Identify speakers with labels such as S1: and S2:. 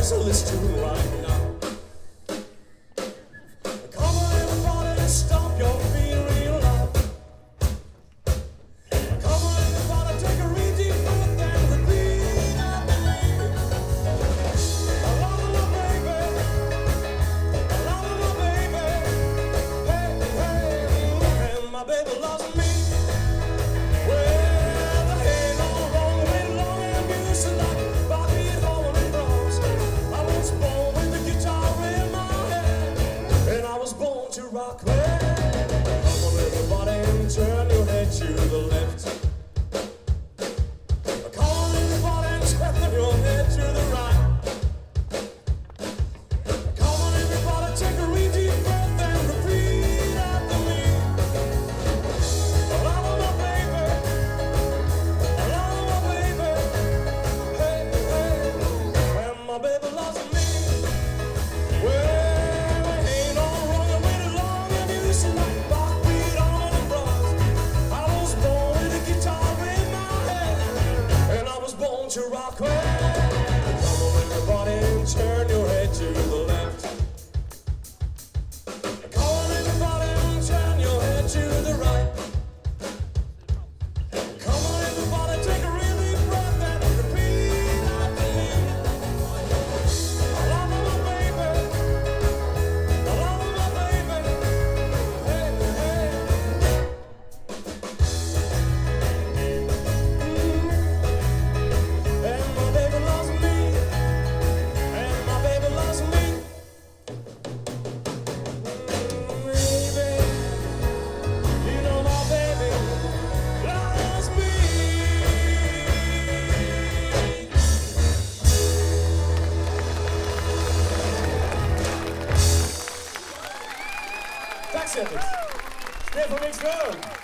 S1: So let's do it right now. Come on everybody, let's stomp your feet real loud. Come on everybody, take a real deep breath and repeat after me. I love my baby, I love my baby. Hey, hey, and my baby loves me. Well, there ain't no wrong way long and music like Bobby Hall and Bronze. I was born with the guitar in my hand, and I was born to rock. Well, come on everybody and turn your head to the left. Come on everybody and turn your head to the right. Come on everybody, take a real deep breath and repeat after me. I love my baby, I love my baby. Hey, hey, and my baby loves me. Well, there ain't no wrong way long and you should like Buckwheat on the bronze. I was born with a guitar in my hand, and I was born to rock. Well, come on everybody and turn your head to the left. Come on everybody and turn your head to the right. Come on everybody, take a real deep breath and repeat after me. I love my baby, I love my baby. Hey, hey. And my baby loves me, and my baby loves me. Baby, you know my baby loves me. Tack Cephas. Stefan Wikström.